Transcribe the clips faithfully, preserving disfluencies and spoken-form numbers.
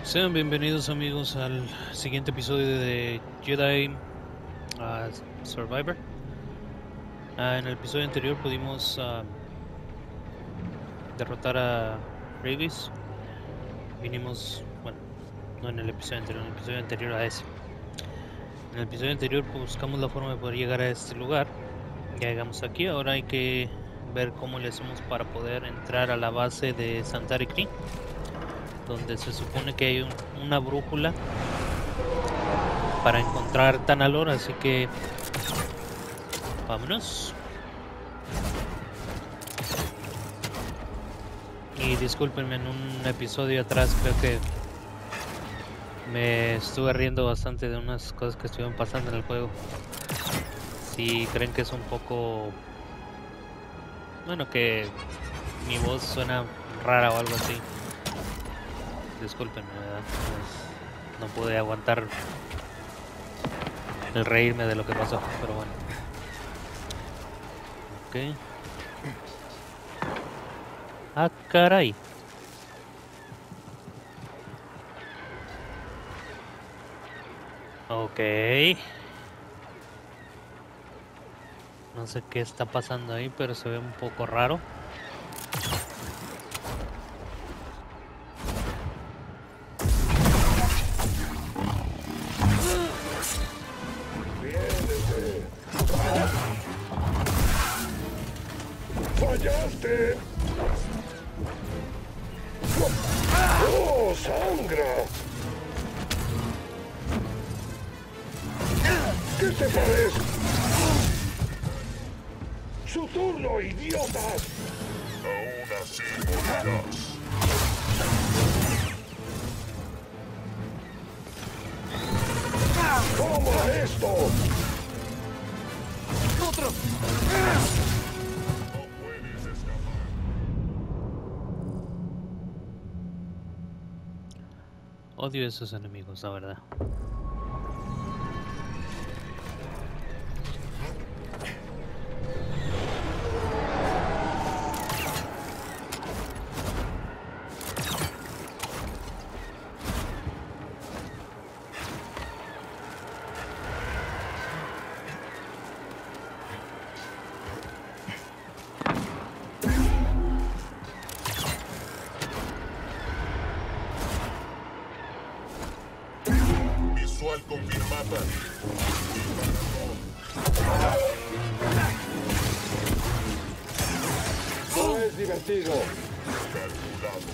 Sean bienvenidos amigos al siguiente episodio de Jedi uh, Survivor. Uh, en el episodio anterior pudimos uh, derrotar a Grievous. Vinimos, bueno, no en el episodio anterior, en el episodio anterior a ese. En el episodio anterior buscamos la forma de poder llegar a este lugar. Ya llegamos aquí, ahora hay que ver cómo le hacemos para poder entrar a la base de Santari Khri, donde se supone que hay un, una brújula para encontrar Tanalor, así que vámonos. Y discúlpenme, en un episodio atrás creo que me estuve riendo bastante de unas cosas que estuvieron pasando en el juego. Si creen que es un poco, bueno, que mi voz suena rara o algo así, discúlpenme, ¿verdad? Pues no pude aguantar el reírme de lo que pasó, pero bueno. Ok. Ah, caray. Ok. No sé qué está pasando ahí, pero se ve un poco raro. ¡Fallaste! ¡Oh, sangra! ¿Qué te parece? ¡Su turno, idiotas! Aún así morirás. ¡Toma esto! ¡Otro! No puedes escapar. Odio a esos enemigos, la verdad. Visual confirmada. No es divertido. Calculado.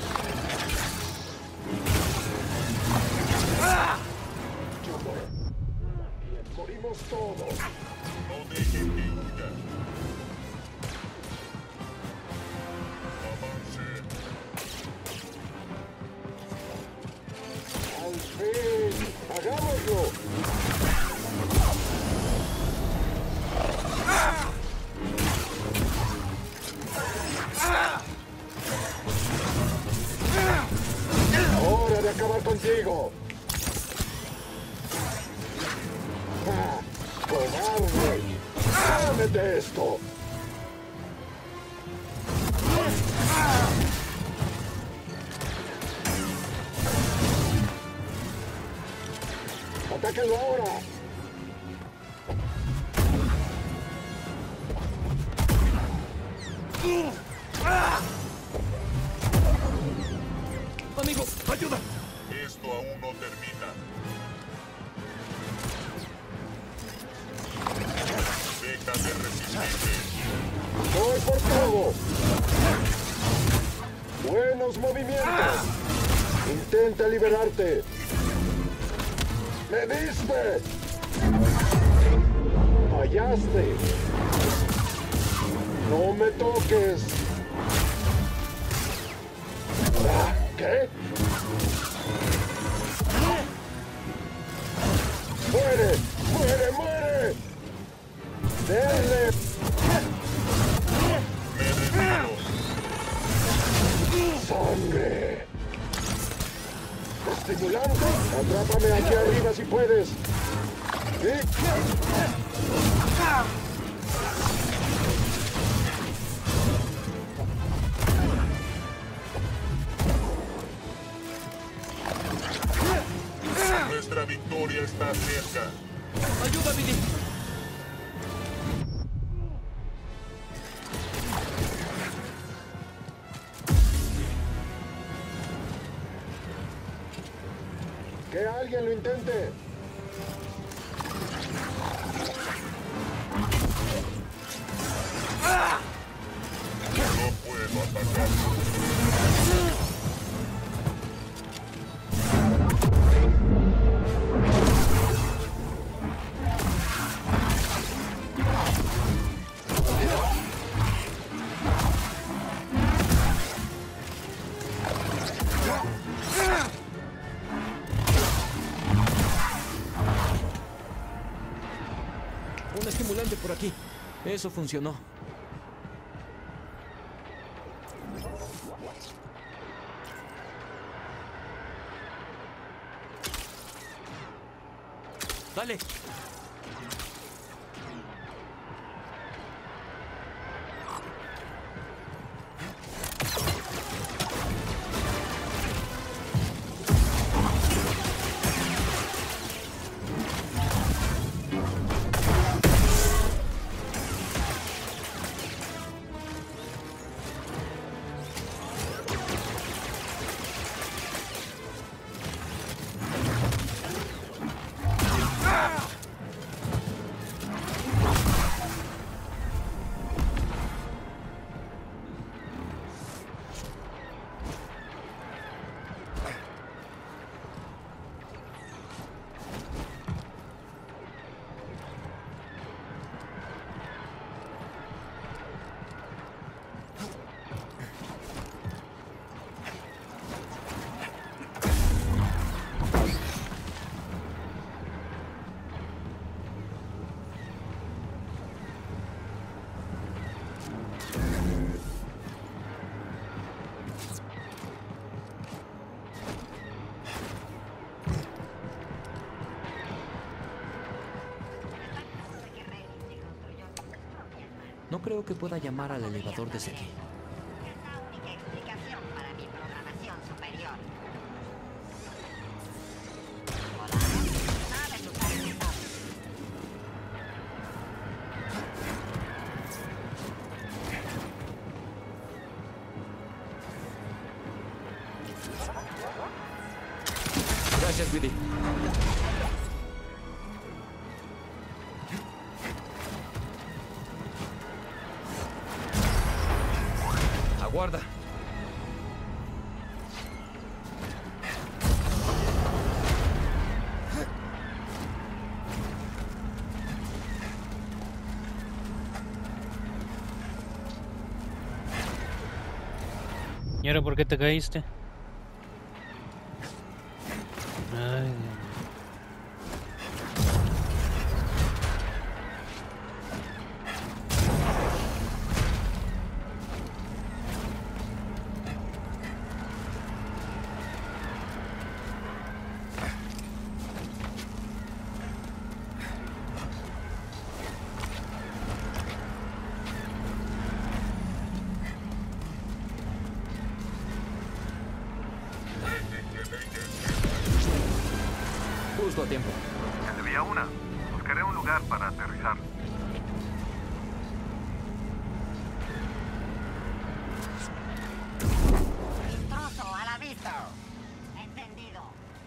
Yo muero. Morimos todos. No dejen que huyan. Avance. ¡Al fin! ¡Hagámoslo! ¡Hora de acabar contigo! ¡Ah! ¡Cobarde! ¡Cómete esto! ¡Atáquenlo ahora! Amigo, ayuda. Esto aún no termina. Deja de resistirte. ¡Voy por todo! ¡Buenos movimientos! ¡Intenta liberarte! ¡Me diste! ¡Fallaste! ¡No me toques! Ah, ¿qué? ¡Muere! ¡Muere! ¡Muere! ¡Denle! ¡Sangre! ¡Estimulante! ¡Atrápame aquí arriba si puedes! ¿Sí? Nuestra victoria está cerca. ¡Ayuda, Billy! ¡Que alguien lo intente! No puedo atacar. Un estimulante por aquí. Eso funcionó. Dale. No creo que pueda llamar al elevador desde aquí. Es la única explicación para mi programación superior. Hola, ¿sabes usar el estado? Gracias, Billy. Aguarda. ¿Y ahora por qué te caíste? Ay, Dios mío. Justo a tiempo. Se debía una. Buscaré un lugar para aterrizar. Intruso a la vista. Entendido.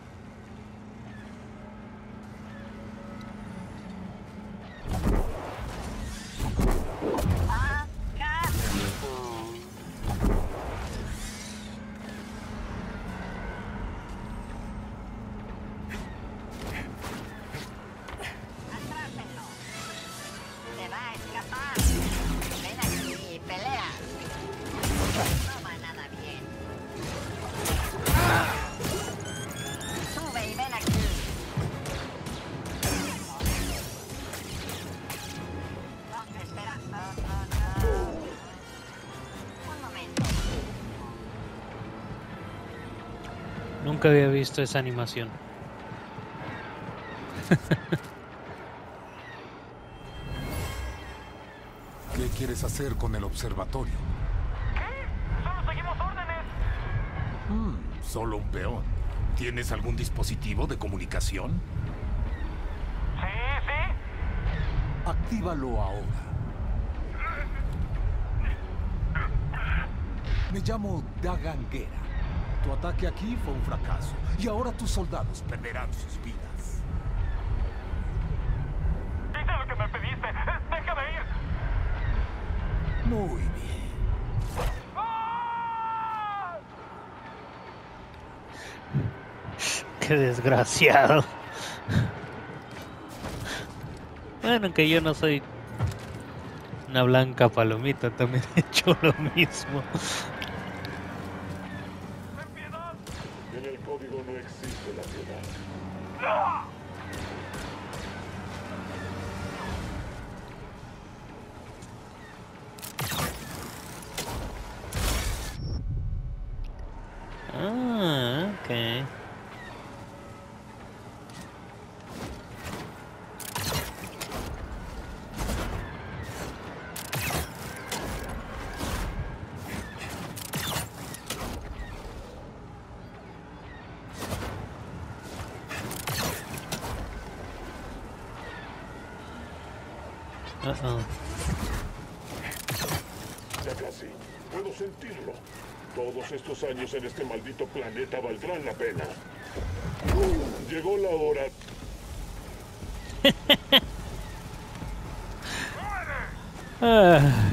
Acá. Atrápenlo. Se va a escapar. Ven aquí y pelea. No va nada bien. Sube y ven aquí. No, espera. No, no, no. Un momento. Nunca había visto esa animación. ¿Qué quieres hacer con el observatorio? ¿Qué? Solo seguimos órdenes. Hmm, solo un peón. ¿Tienes algún dispositivo de comunicación? Sí, sí. Actívalo ahora. Me llamo Dagan Gera. Tu ataque aquí fue un fracaso y ahora tus soldados perderán sus vidas. Hice lo que me pediste. Déjame ir. Muy bien. Qué desgraciado. Bueno, que yo no soy una blanca palomita, también he hecho lo mismo. En el código no existe la piedad. Ah, ok. Uh-oh. Ya casi. Puedo sentirlo. Todos estos años en este maldito planeta valdrán la pena. Llegó la hora. Ah.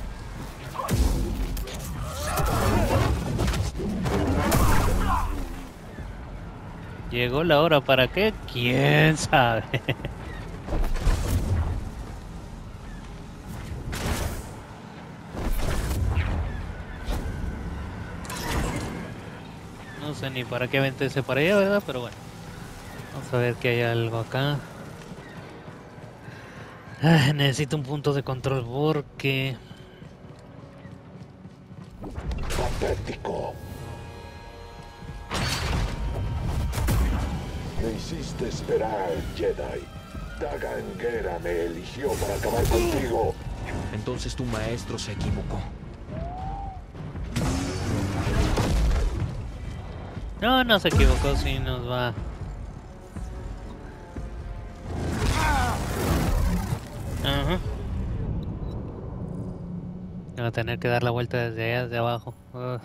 ¿Llegó la hora para qué? ¿Quién sabe? No sé ni para qué aventarse para allá, ¿verdad? Pero bueno. Vamos a ver que hay algo acá. Ah, necesito un punto de control porque... Patético. Me hiciste esperar, Jedi. Dagan Gera me eligió para acabar contigo. Entonces tu maestro se equivocó. No, no se equivocó, si nos va... Ajá. Va a tener que dar la vuelta desde allá, desde abajo. Uf.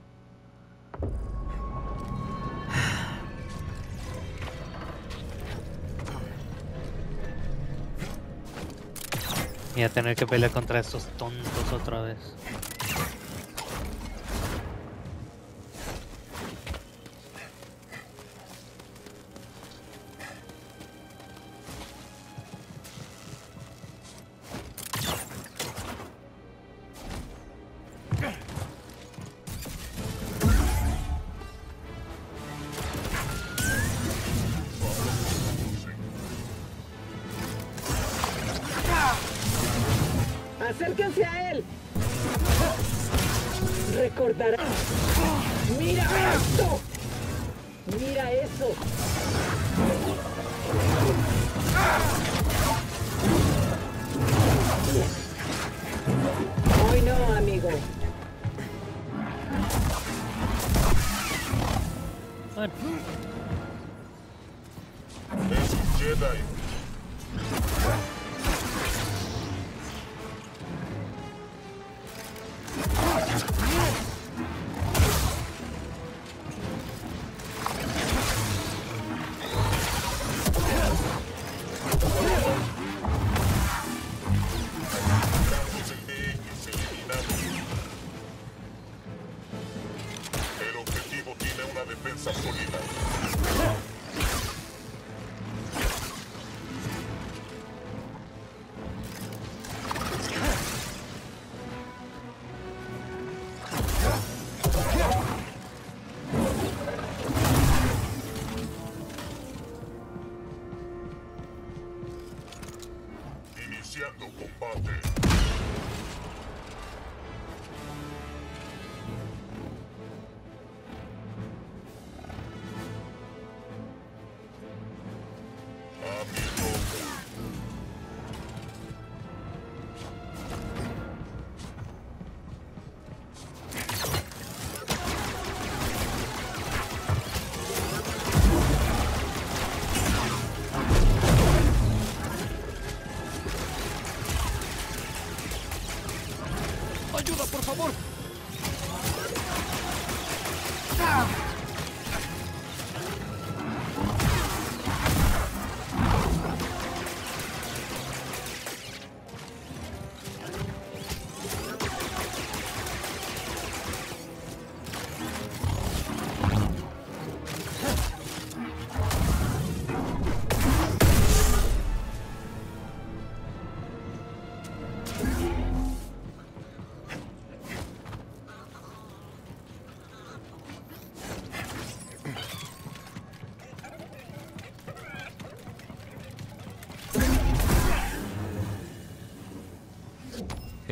Y a tener que pelear contra estos tontos otra vez. ¡Acérquense a él! Recordará. ¡Mira esto! ¡Mira eso! Hoy no, amigo. Bueno. Es un Jedi. El objetivo tiene una defensa sólida. Iniciando combate.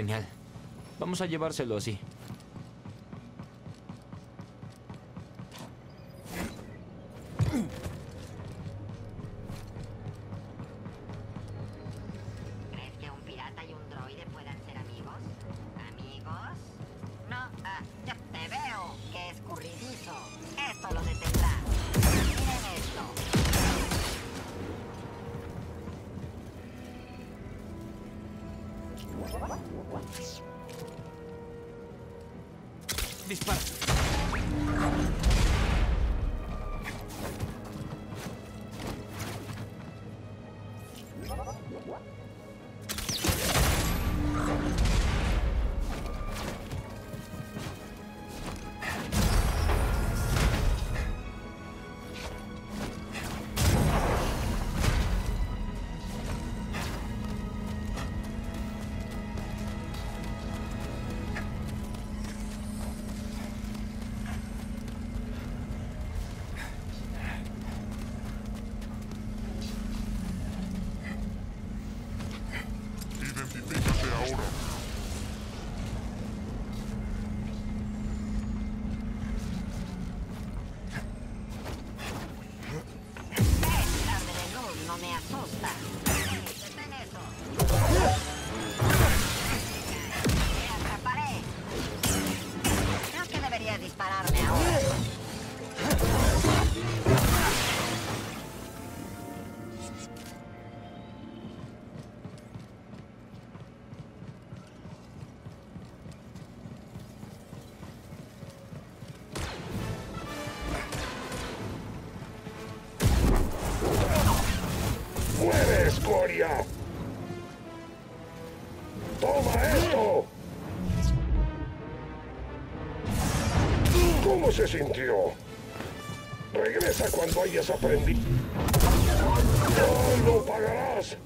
Genial. Vamos a llevárselo así. ¿Crees que un pirata y un droide puedan ser amigos? ¿Amigos? No, ah, yo te veo. ¡Qué escurridizo! Esto lo detendrá. Miren esto. Dispara. Identifícate ahora. ¡Eh! La de luz no me asusta. ¡Detén eso! ¡Me atraparé! Creo que deberías dispararme ahora. ¡Muere, escoria! ¡Toma esto! ¿Cómo se sintió? Regresa cuando hayas aprendido. ¡No lo pagarás!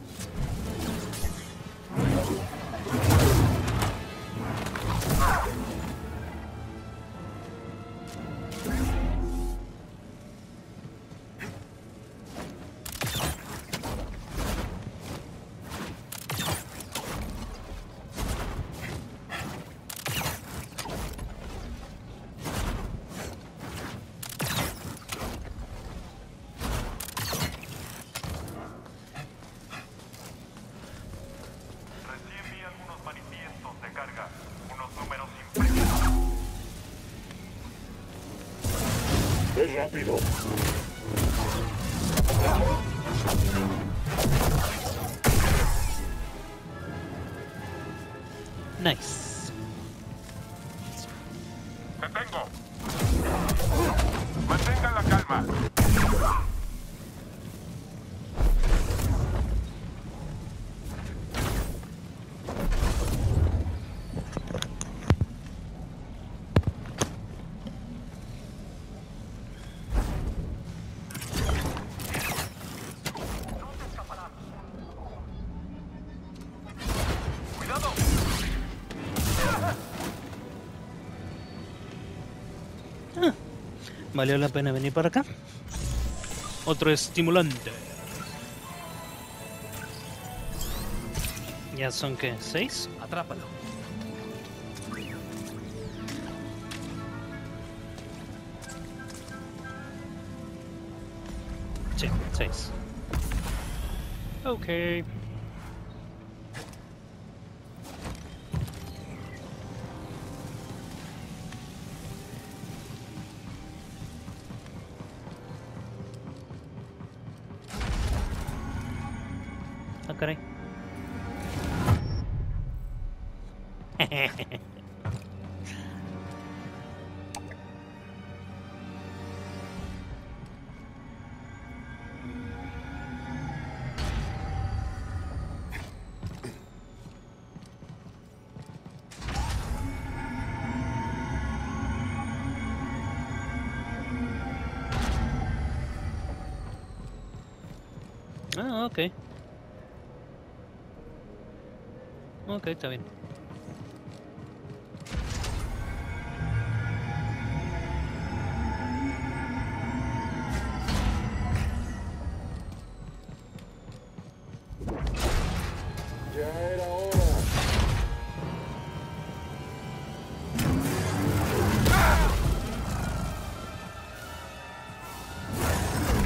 Recién vi algunos manifiestos de carga. Unos números impresionantes. ¡Es rápido! Nice. ¡Te tengo! Mantengan la calma. ¡Cuidado! ¿Valió la pena venir para acá? Otro estimulante. ¿Ya son qué? ¿Seis? Atrápalo. Sí, seis. Ok. Ah, caray. Ah, ok. Ok, está bien. Ya era hora.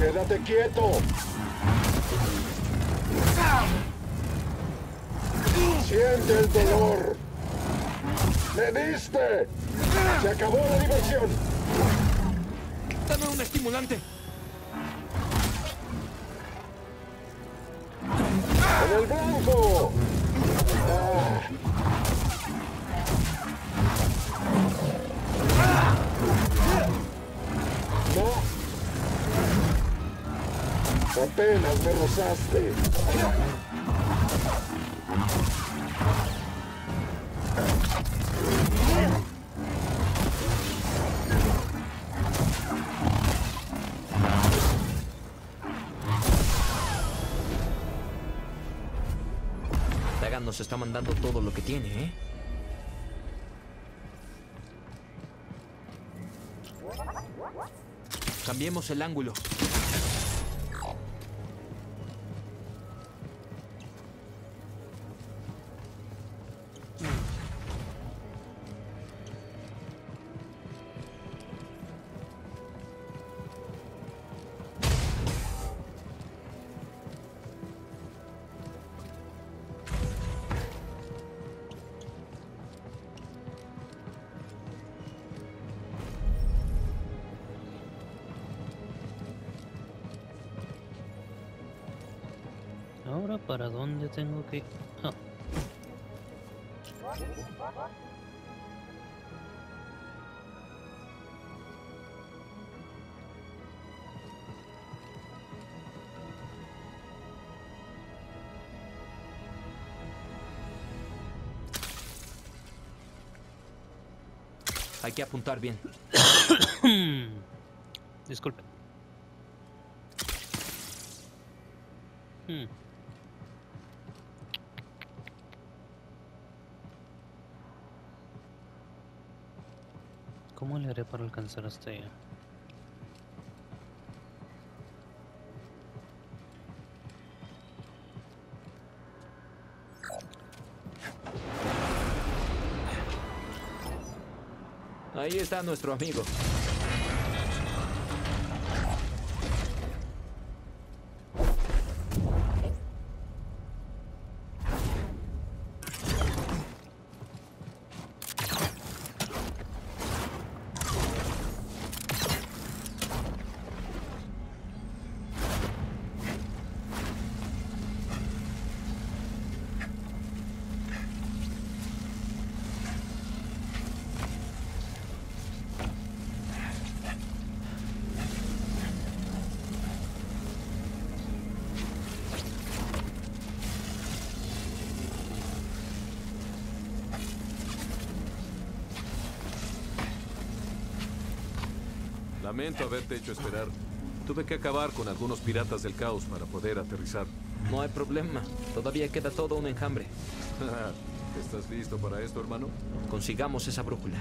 ¡Quédate quieto! ¡Siente el dolor! ¡Me diste! ¡Se acabó la diversión! ¡Dame un estimulante! ¡En el blanco! Ah. No. Apenas me rozaste. Dagan nos está mandando todo lo que tiene, ¿eh? Cambiemos el ángulo. Ahora, ¿para dónde tengo que ir? Ah. Hay que apuntar bien. Disculpe. Hmm. ¿Cómo le haré para alcanzar hasta allá? Ahí está nuestro amigo. Lamento haberte hecho esperar. Tuve que acabar con algunos piratas del caos para poder aterrizar. No hay problema. Todavía queda todo un enjambre. ¿Estás listo para esto, hermano? Consigamos esa brújula.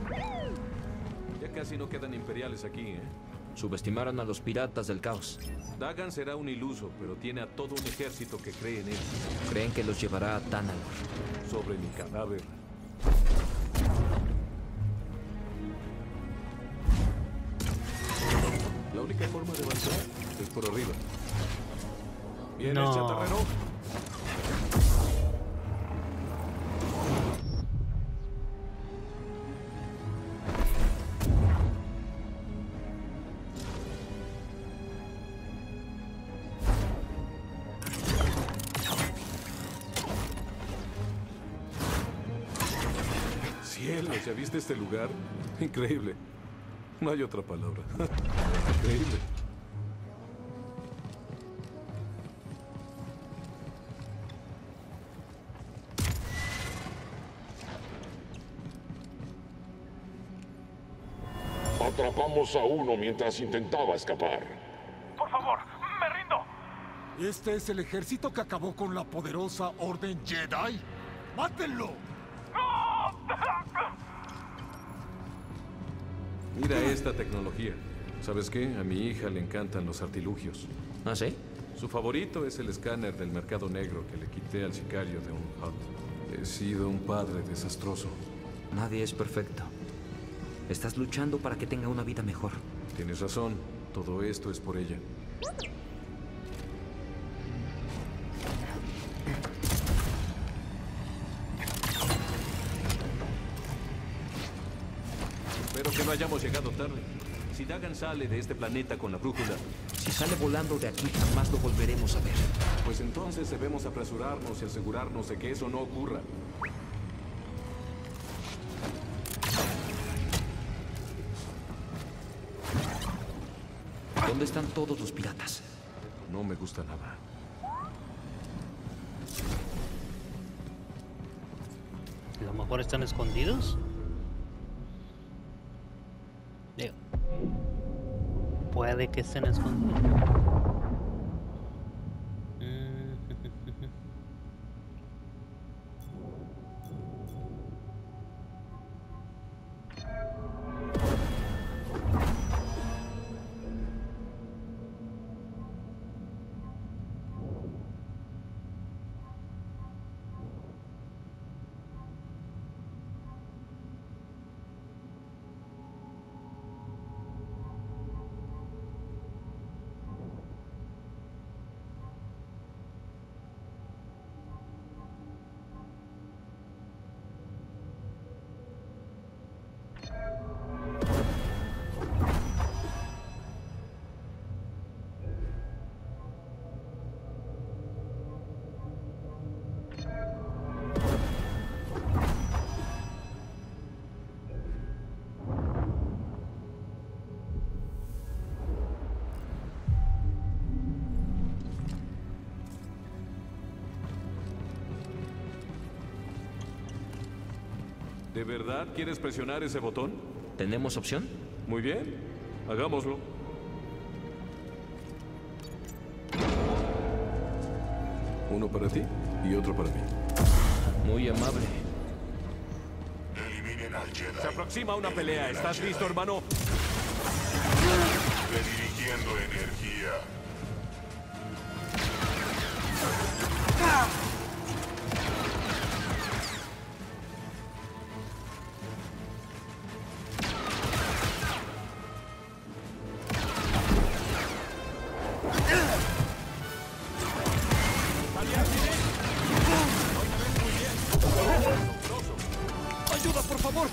Ya casi no quedan imperiales aquí, ¿eh? Subestimaron a los piratas del caos. Dagan será un iluso, pero tiene a todo un ejército que cree en él. Creen que los llevará a Tanalor. Sobre mi cadáver. La única forma de avanzar es por arriba. ¿Vienes, No. chatarrero? Cielos, ¿ya viste este lugar? Increíble. No hay otra palabra. Increíble. Atrapamos a uno mientras intentaba escapar. Por favor, me rindo. ¿Este es el ejército que acabó con la poderosa Orden Jedi? ¡Mátenlo! Mira esta tecnología. ¿Sabes qué? A mi hija le encantan los artilugios. ¿Ah, sí? Su favorito es el escáner del mercado negro que le quité al sicario de un Hutt. He sido un padre desastroso. Nadie es perfecto. Estás luchando para que tenga una vida mejor. Tienes razón. Todo esto es por ella. Espero que no hayamos llegado tarde. Si Dagan sale de este planeta con la brújula, Si sale volando de aquí, jamás lo volveremos a ver. pues entonces debemos apresurarnos y asegurarnos de que eso no ocurra. ¿Dónde están todos los piratas? No me gusta nada. A lo mejor están escondidos. Digo, puede que estén escondidos. Mm. ¿De verdad quieres presionar ese botón? ¿Tenemos opción? Muy bien, hagámoslo. Uno para ti y otro para mí. Muy amable. Eliminen al Jedi. Se aproxima una pelea. ¿Estás listo, hermano? Redirigiendo energía. ¡Ayuda, por favor!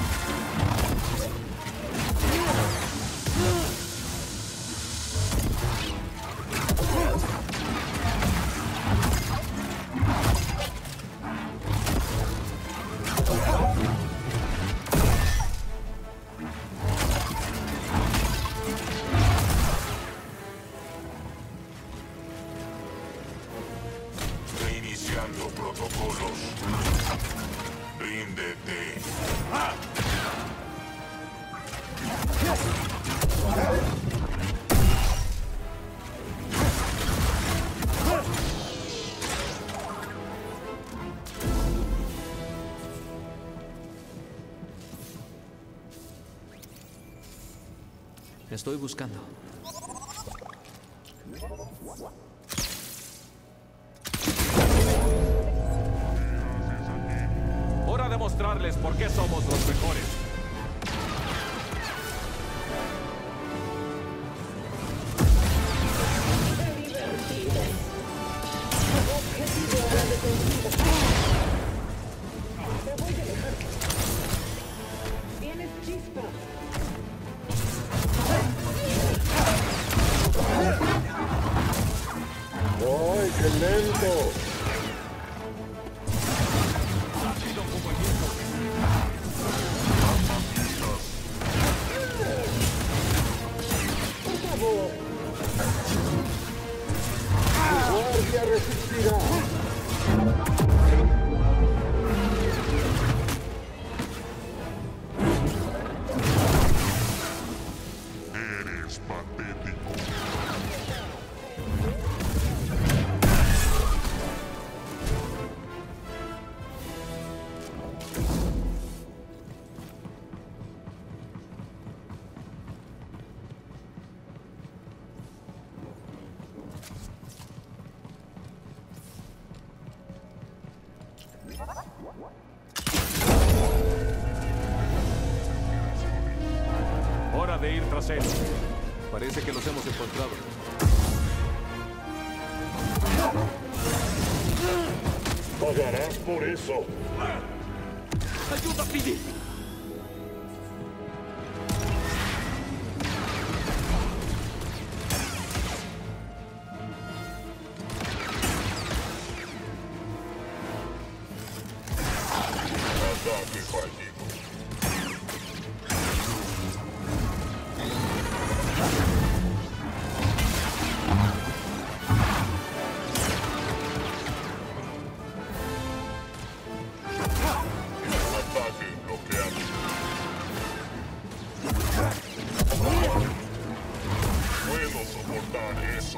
Reiniciando protocolos. Ríndete. Estoy buscando. Hora de mostrarles por qué somos los mejores. ¡Qué divertido! Objetivo a la defensiva. Te voy a dejar. Tienes chispa. ¡Ay, qué lento! Por favor. ¡Tu guardia resistirá! Eres patético. Hora de ir tras él. Parece que los hemos encontrado. Pagarás por eso. ¡Ayuda, Pidgey! Ataque fallido. Ataque bloqueado. Puedo soportar eso.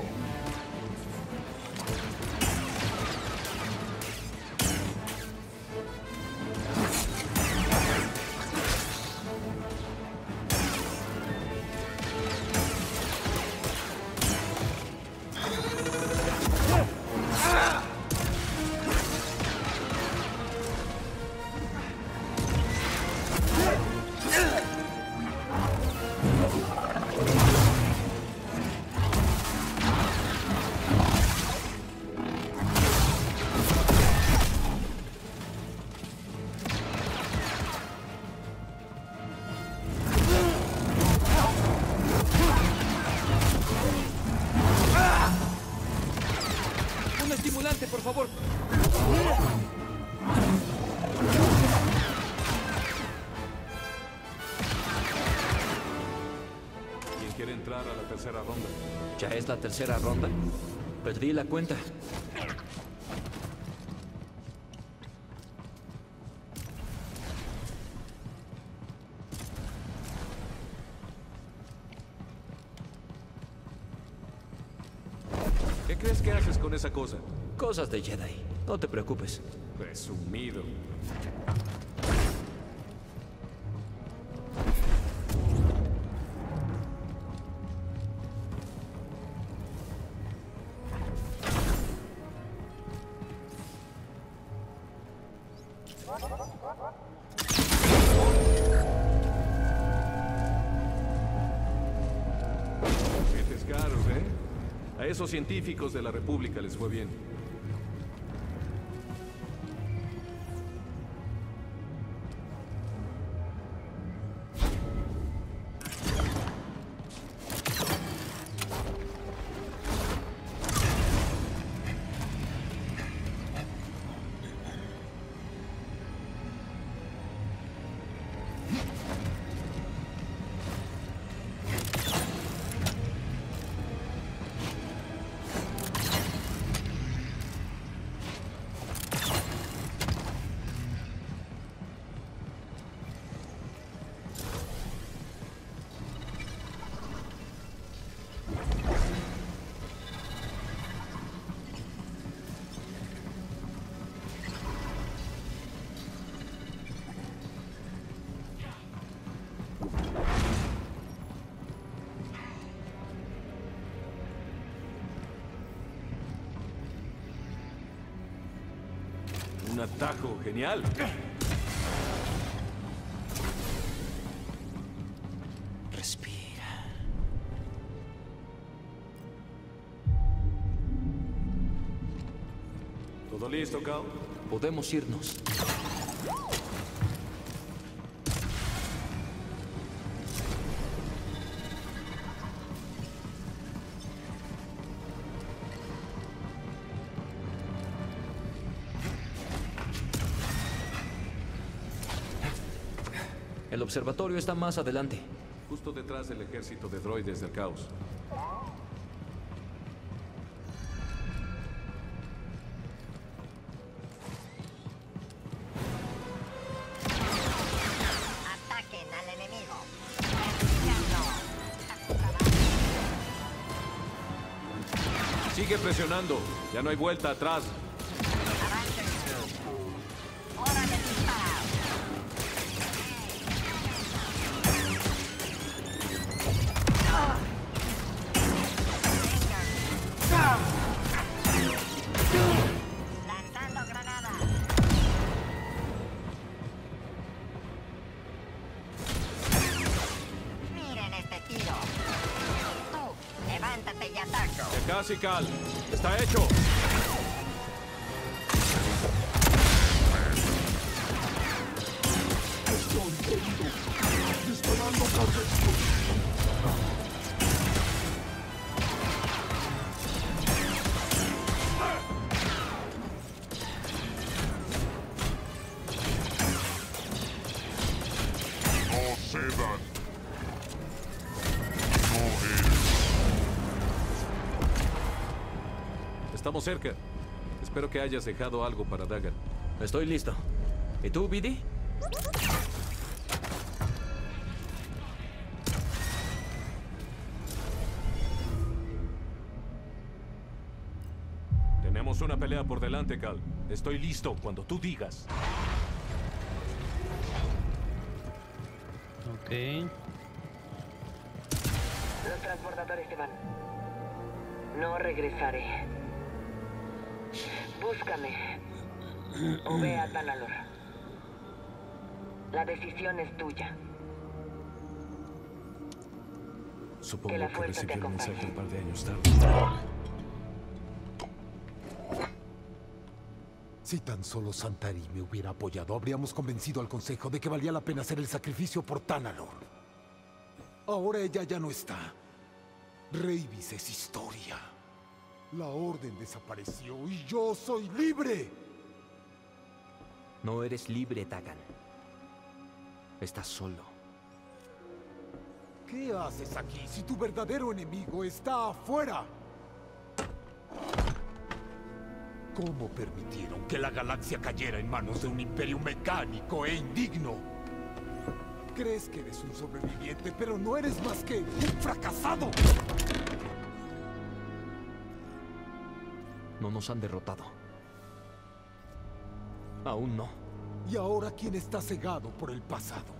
¡Un estimulante, por favor! ¿Quién quiere entrar a la tercera ronda? ¿Ya es la tercera ronda? Perdí la cuenta. ¿Qué crees que haces con esa cosa? Cosas de Jedi. No te preocupes. Presumido. Metes caros, ¿eh? A esos científicos de la República les fue bien. Un atajo genial. Respira. ¿Todo listo, Cal? Podemos irnos. El observatorio está más adelante. Justo detrás del ejército de droides del caos. Ataquen al enemigo. Persiganlo. Sigue presionando. Ya no hay vuelta atrás. Avancen. Hora de disparar. Lanzando granada. Miren este tiro. ataco. Ya casi, Cal. Está hecho. Estoy herido. Disparando carga explosiva. No cedan. No eres. Estamos cerca. Espero que hayas dejado algo para Dagan. Estoy listo. ¿Y tú, Biddy? Tenemos una pelea por delante, Cal. Estoy listo cuando tú digas. Ok. Los transportadores se van. No regresaré. Búscame. O ve a Tanalor. La decisión es tuya. Supongo Que la que fuerza te recibí el mensaje acompañe. un par de años tarde. Si tan solo Santari me hubiera apoyado, habríamos convencido al Consejo de que valía la pena hacer el sacrificio por Tanalor. Ahora ella ya no está. Reyvis es historia. La Orden desapareció y yo soy libre. No eres libre, Dagan. Estás solo. ¿Qué haces aquí si tu verdadero enemigo está afuera? ¿Cómo permitieron que la galaxia cayera en manos de un imperio mecánico e indigno? Crees que eres un sobreviviente, pero no eres más que un fracasado. No nos han derrotado. Aún no. Y ahora, ¿quién está cegado por el pasado?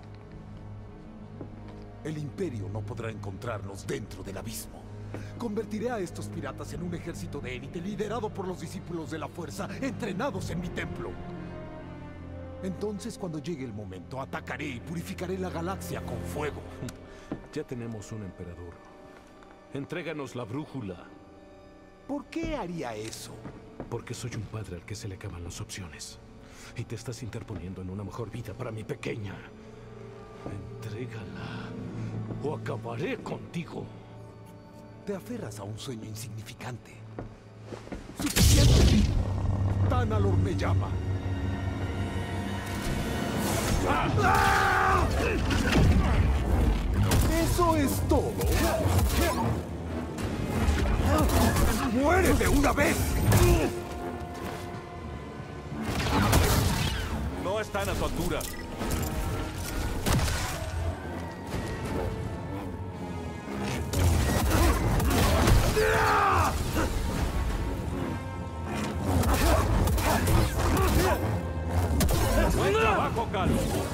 El imperio no podrá encontrarnos dentro del abismo. Convertiré a estos piratas en un ejército de élite liderado por los discípulos de la fuerza, entrenados en mi templo. Entonces, cuando llegue el momento, atacaré y purificaré la galaxia con fuego. Ya tenemos un emperador. Entréganos la brújula. ¿Por qué haría eso? Porque soy un padre al que se le acaban las opciones. Y te estás interponiendo en una mejor vida para mi pequeña. Entrégala o acabaré contigo. Te aferras a un sueño insignificante. ¡Suficiente! Tanalor me llama. ¡Ah! ¿Eso es todo? ¡Muere de una vez! No están a tu altura. ¡Buen trabajo, Cal!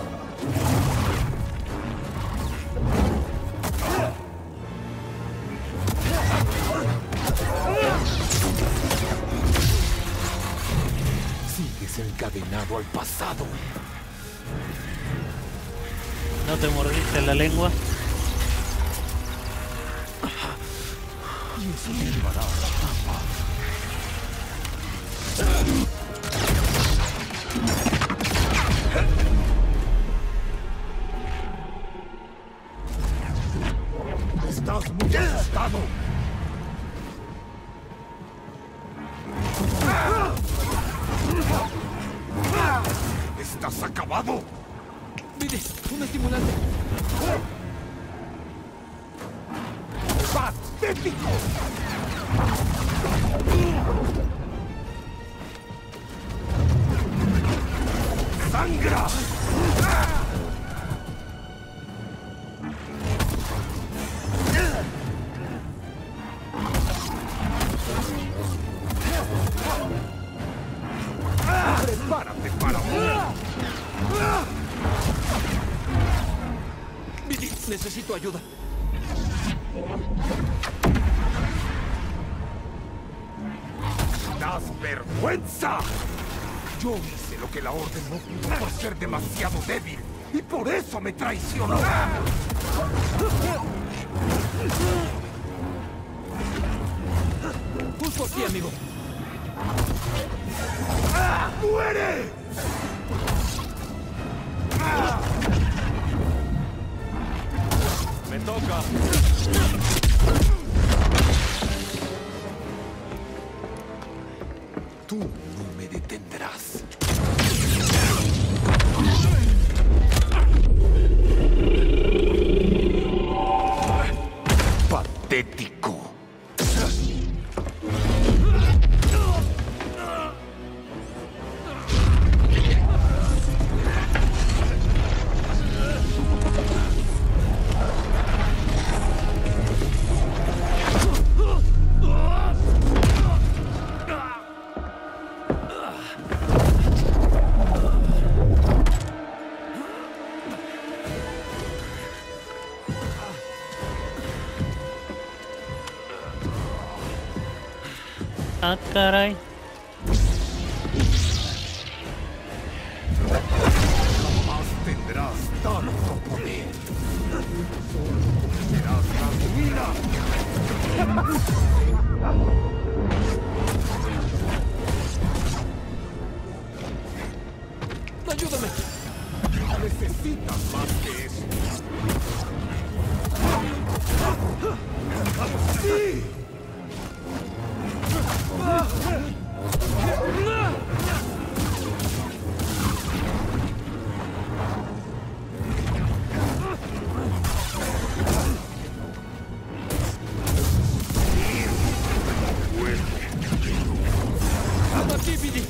Sigues encadenado al pasado. ¿No te mordiste la lengua? Y eso me llevará a la trampa. Estás muy asustado. ¿Estás acabado? ¡Mire! ¡Un estimulante! ¡Patético! ¡Sangra! ¡Prepárate para morir! ¡Biddy! Necesito ayuda. ¡Das vergüenza! Yo hice lo que la Orden no pudo por ser demasiado débil. Y por eso me traicionó. aquí, amigo. ¡Ah! ¡Muere! ¡Ah! Me toca. Tú no me detendrás. Patético. Ah, caray. Jamás tendrás tanto poder. Serás la ruina. ¡Ayúdame! Necesitas más que eso. ¡Sí! ¡Aquí, Billy!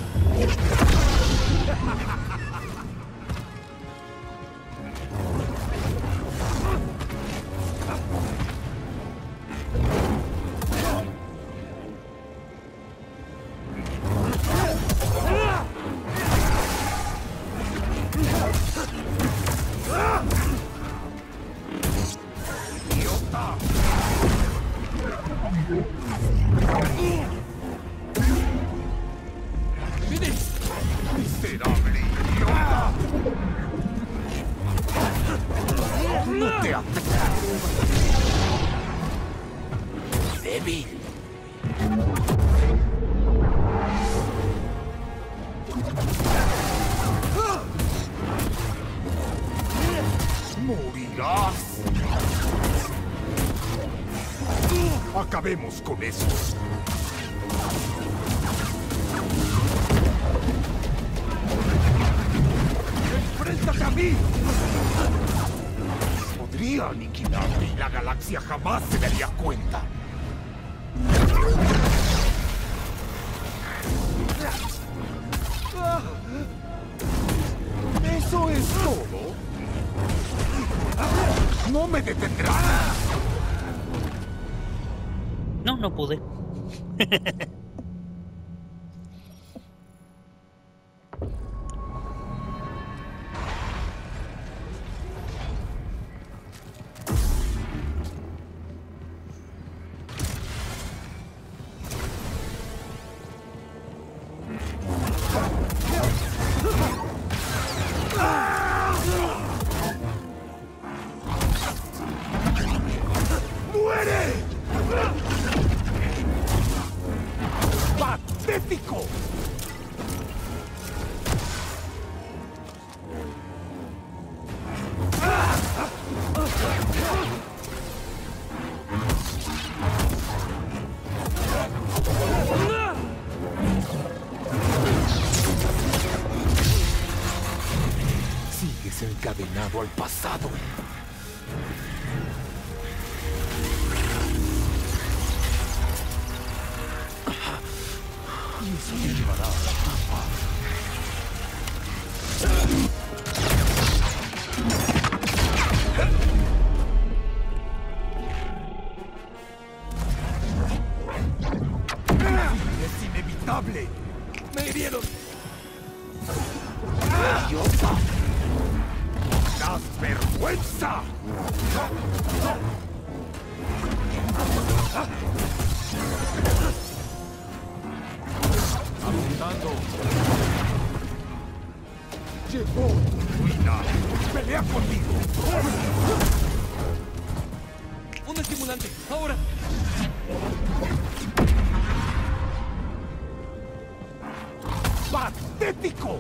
¡Billy! ¡Miserable idiota! ¡No te atreves! ¡Débil! ¡Morirás! Acabemos con eso. ¡Enfréntate a mí! Podría aniquilarte y la galaxia jamás se daría cuenta. ¿Eso es todo? ¡No me detendrás! No, no pude. ¡Muere! ¡Patético! Sigues encadenado al pasado. Y eso te llevará a la tumba. ¡Es inevitable! ¡Me hirieron! ¡Idiota! ¡Das vergüenza! ¡Apuntando! Llegó tu ruina. ¡Pelea conmigo! ¡Un estimulante! ¡Ahora! ¡Tético!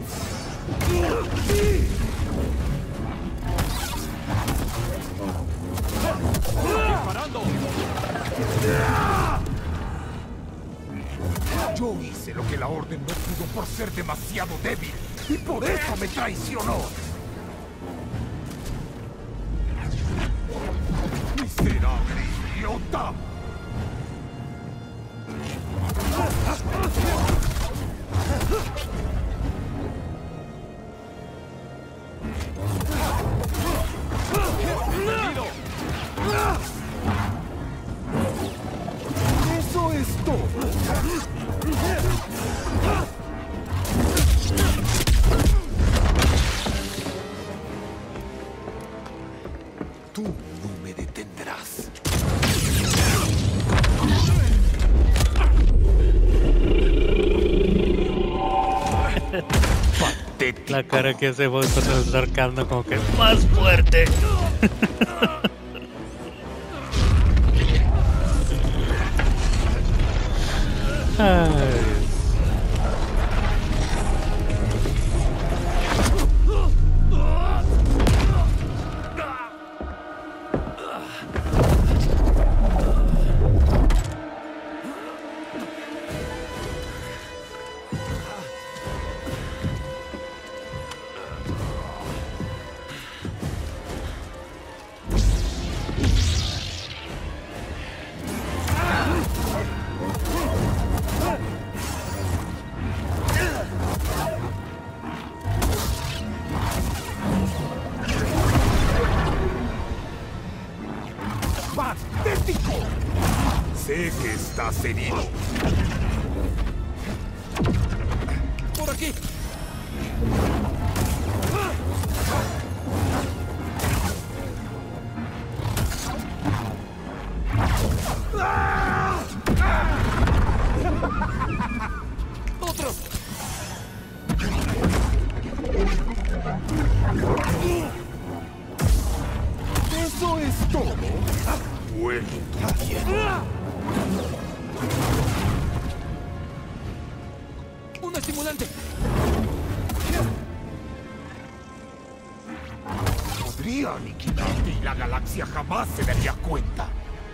¡Disparando! Yo hice lo que la Orden no pudo por ser demasiado débil. Y por eso me traicionó. ¡Miserable idiota! ¿Eso es todo? Tú no me detendrás. Patético. La cara que hace vos cuando se está acercando como que más fuerte. Ay. ¡Patético! Sé que estás herido. ¡Por aquí! ¡Otro! ¿Eso es todo? Bueno, también. ¡Un estimulante! Podría aniquilarte y la galaxia jamás se daría cuenta.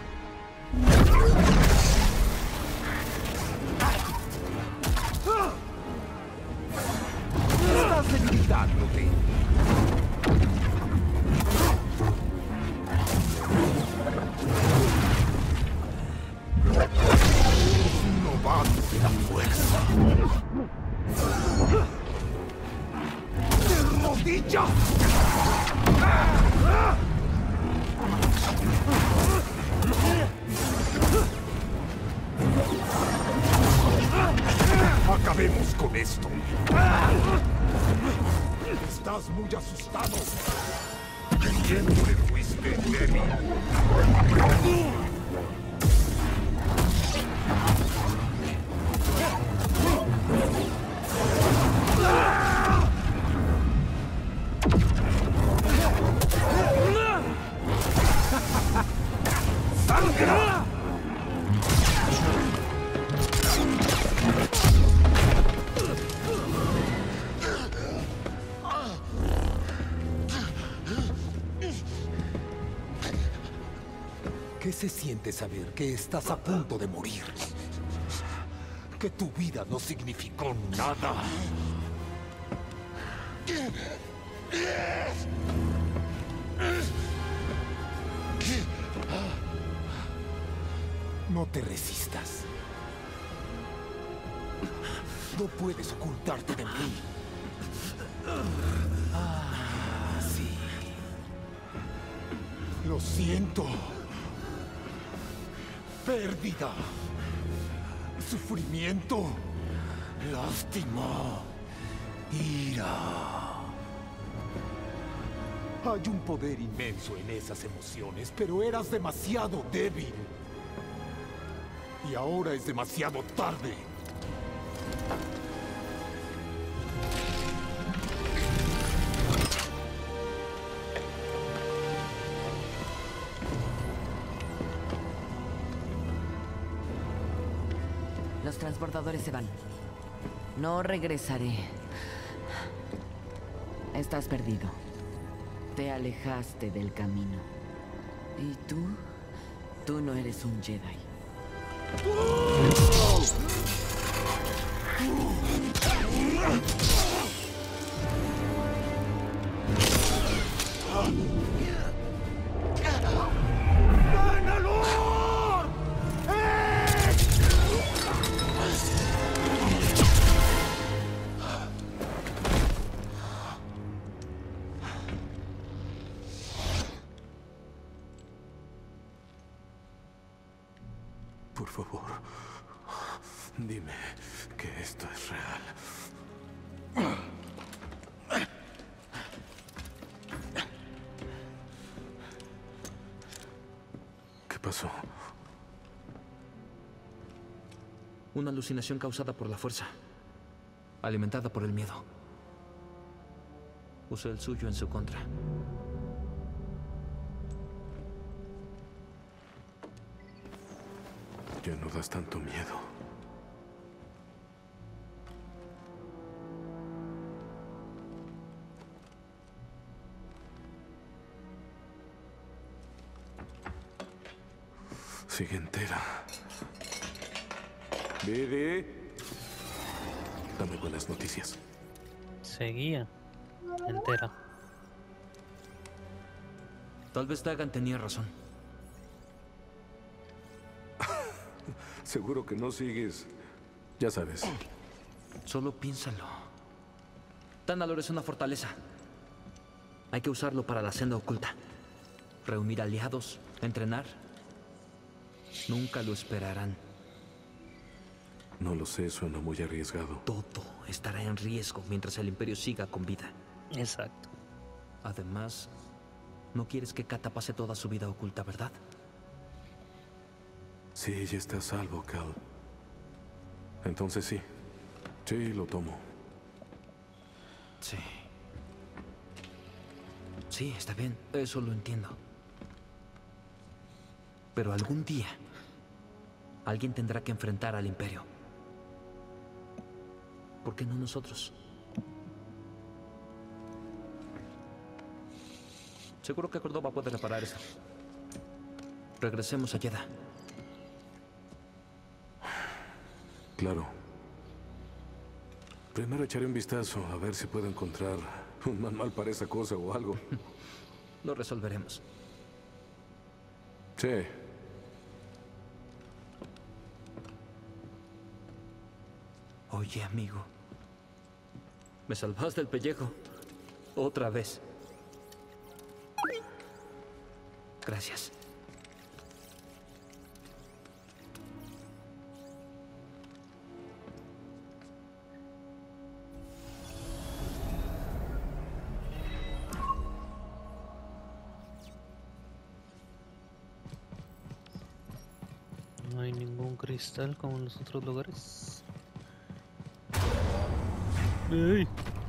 Estás debilitándote. Un novato de la fuerza. ¡De rodillas! Acabemos con esto. Estás muy asustado. Siempre fuiste débil. ¡Sangra! ¿Qué se siente saber que estás a punto de morir? Que tu vida no significó nada. No te resistas. No puedes ocultarte de mí. Ah, sí. Lo siento. Pérdida. Sufrimiento. Lástima. Ira. Hay un poder inmenso en esas emociones, pero eras demasiado débil. Y ahora es demasiado tarde. Los transbordadores se van. No regresaré. Estás perdido. Te alejaste del camino. ¿Y tú? Tú no eres un Jedi. ¡Tanalor! ¡Eh! Por favor, dime que esto es real. ¿Qué pasó? Una alucinación causada por la fuerza, alimentada por el miedo. Usó el suyo en su contra. Ya no das tanto miedo. Sigue entera. Didi. Dame buenas noticias. Seguía entera. Tal vez Dagan tenía razón. Seguro que no sigues. Ya sabes. Solo piénsalo. Tanalor es una fortaleza. Hay que usarlo para la senda oculta. Reunir aliados, entrenar. Nunca lo esperarán. No lo sé, suena muy arriesgado. Todo estará en riesgo mientras el Imperio siga con vida. Exacto. Además, no quieres que Kata pase toda su vida oculta, ¿verdad? Sí, ya está a salvo, Cal. Entonces sí. Sí, lo tomo. Sí. Sí, está bien. Eso lo entiendo. Pero algún día, alguien tendrá que enfrentar al Imperio. ¿Por qué no nosotros? Seguro que Córdoba puede reparar eso. Regresemos a Jedha. Claro. Primero echaré un vistazo a ver si puedo encontrar un manual para esa cosa o algo. Lo resolveremos. Sí. Oye, amigo. Me salvaste el pellejo. Otra vez. Gracias. No hay ningún cristal como en los otros lugares. ¡Ey!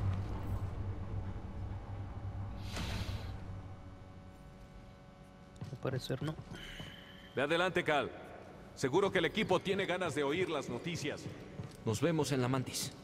Al parecer no. Ve adelante, Cal. Seguro que el equipo tiene ganas de oír las noticias. Nos vemos en la Mantis.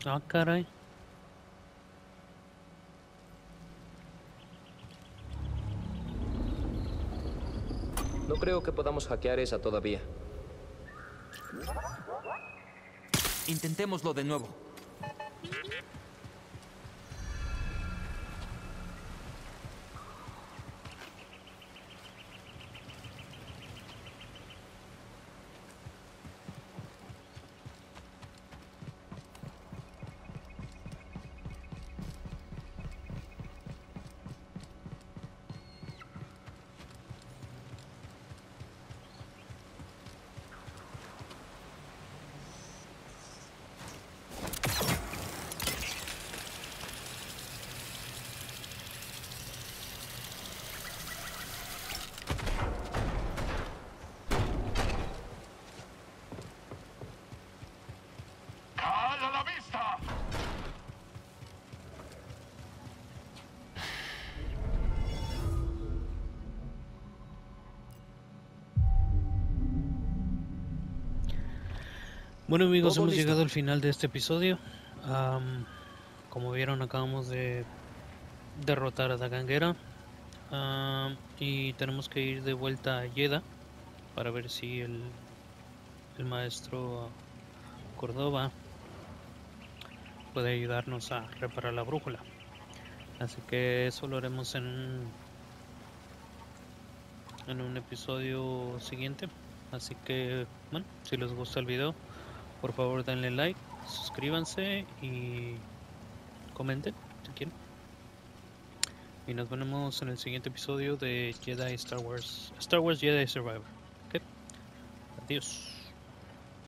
Ah, caray. No creo que podamos hackear esa todavía. Intentémoslo de nuevo. ¡A la vista! Bueno amigos, Todo hemos listo. llegado al final de este episodio. Am, como vieron, acabamos de derrotar a Daganguera. Am, y tenemos que ir de vuelta a Yeda para ver si el, el maestro Córdoba puede ayudarnos a reparar la brújula. Así que eso lo haremos en un, en un episodio siguiente. Así que, bueno, si les gusta el video, por favor denle like, suscríbanse y comenten si quieren. Y nos vemos en el siguiente episodio de Jedi Star Wars, Star Wars Jedi Survivor. ¿Ok? Adiós.